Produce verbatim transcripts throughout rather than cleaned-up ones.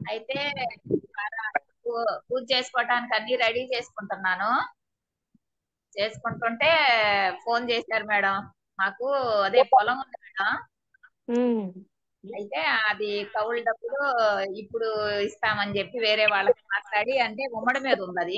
అయితే పూ- పూజ చేసుకోవడానికి అన్ని రెడీ చేసుకుంటున్నాను. చేసుకుంటుంటే ఫోన్ చేశారు మేడం. మాకు అదే పొలం ఉంది మేడం. ఉమ్. అయితే అది కౌలు డబ్బులు ఇప్పుడు ఇస్తామని చెప్పి వేరే వాళ్ళకి మాట్లాడి, అంటే ఉమ్మడి మీద ఉంది అది.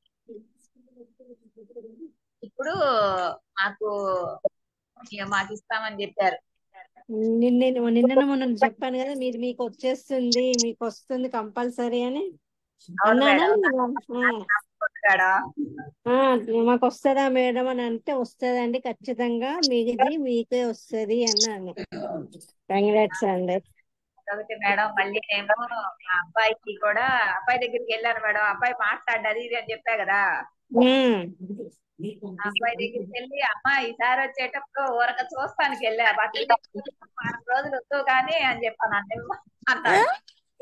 ఇప్పుడు మాకు ఇక మాకు ఇస్తామని చెప్పారు. నిన్న నిన్న మొన్న చెప్పాను కదా, మీరు మీకు వచ్చేస్తుంది, మీకు వస్తుంది కంపల్సరీ అని అవును అన్నానా మేడం. లేదా? ఆ, మేడం ఆ, మాకు వస్తుందా మేడం అని అంటే వస్తుందండి ఖచ్చితంగా, మీది మీకే వస్తుంది అన్నాను. కంగ్రాట్స్ అండి. ఒకటి మేడం, మళ్ళీ నేను మా అబ్బాయికి కూడా అబ్బాయి దగ్గరికి వెళ్ళాను మేడం. అబ్బాయి మాట్లాడు అది ఇది అని చెప్పా కదా. ఉమ్. ఆ అబ్బాయి దగ్గరికి వెళ్ళి, అమ్మా ఈసారి వచ్చేటప్పుడు ఊరక చూస్తానికి వెళ్ళా, బట్టలు తీసుకొని వారం రోజులు వద్దు కానీ అని చెప్పాను అంటే ఆ? అన్నాడు.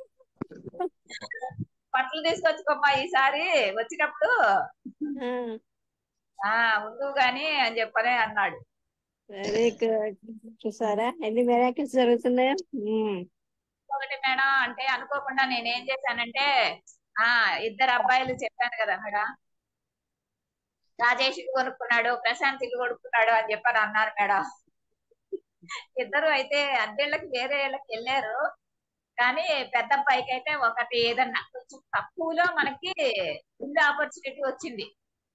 బట్టలు తీసుకొచ్చుకోమ్మా ఈసారి వచ్చినప్పుడు, ఆ, ఆ ఉండు గాని అని చెప్పనే అన్నాడు. Very good. చూసారా ఎన్ని మిరాకిల్స్ జరుగుతున్నాయో. ఉమ్. ఒకటి మేడం, అంటే అనుకోకుండా నేను ఏం చేశానంటే, ఆ ఇద్దరు అబ్బాయిలు చెప్పాను కదా మేడం, రాజేష్ ఇల్లు కొనుక్కున్నాడు, ప్రశాంత్ ఇల్లు కొనుక్కున్నాడు అని చెప్పని అన్నారు మేడం. ఇద్దరు అయితే అద్దెళ్ళకి వేరే ఇళ్ళకి వెళ్ళారు. కానీ పెద్ద అబ్బాయికి అయితే ఒకటి ఏదన్నా కొంచెం తక్కువలో మనకి ఇల్లు ఆపర్చునిటీ వచ్చింది.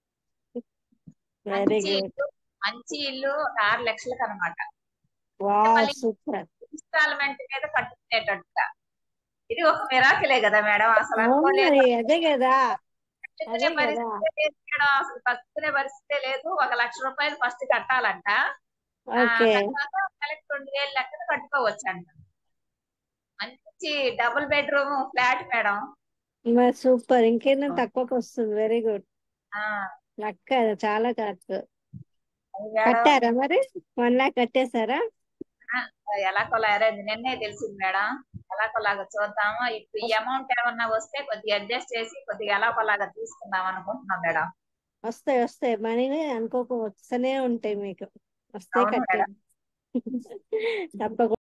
వెరీ మంచి గుడ్. ఇల్లు, మంచి ఇల్లు ఒక ఆరు లక్షలకు అనమాట. అంటే వావ్, మళ్ళీ సూపర్. ఇన్స్టాల్మెంట్ మీద కట్టుకునేటట్టుగా. ఇది ఒక మిరాకిలే కదా మేడం, అసలు అవును అనుకోలేదు. మరి, అదే కదా. కట్టుకునే అదే కదా. పరిస్థితే లేదు మేడం, అసలు కట్టుకునే పరిస్థితే లేదు. ఒక లక్ష రూపాయలు ఫస్ట్ కట్టాలంట. ఆ ఓకే. తర్వాత నెలకు రెండు వేలు లెక్కన కట్టుకోవచ్చు అంట. మంచి డబుల్ బెడ్రూమ్ ఫ్లాట్ మేడం. మరి సూపర్, ఇంకేందో తక్కువకి వస్తుంది. Very good. ఆ లక్, చాలా కరెక్ట్. అది మేడం. కట్టారా మరి? వన్ లాక్ కట్టేశారా? ఆ, ఎలా కొలా అరేంజ్ నిన్నే తెలిసింది మేడం. ఎలా కొలాగా చూద్దాము. ఇప్పుడు ఈ వస్- అమౌంట్ ఏమన్నా వస్తే కొద్దిగా అడ్జస్ట్ చేసి కొద్దిగా ఎలా కొలాగా తీసుకుందాం అనుకుంటున్నాం మేడం. వస్తాయి వస్తాయి, మనీ అనుకోక వస్తూనే ఉంటాయి మీకు. వస్తాయి, అవును మేడం. కట్టండి. తప్పకుండా.